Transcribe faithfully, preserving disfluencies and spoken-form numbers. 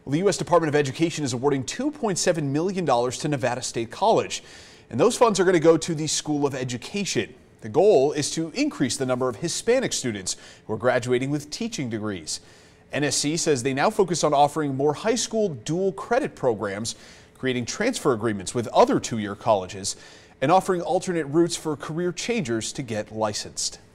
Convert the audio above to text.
Well, the U S Department of Education is awarding two point seven million dollars to Nevada State College, and those funds are going to go to the School of Education. The goal is to increase the number of Hispanic students who are graduating with teaching degrees. N S C says they now focus on offering more high school dual credit programs, creating transfer agreements with other two-year colleges, and offering alternate routes for career changers to get licensed.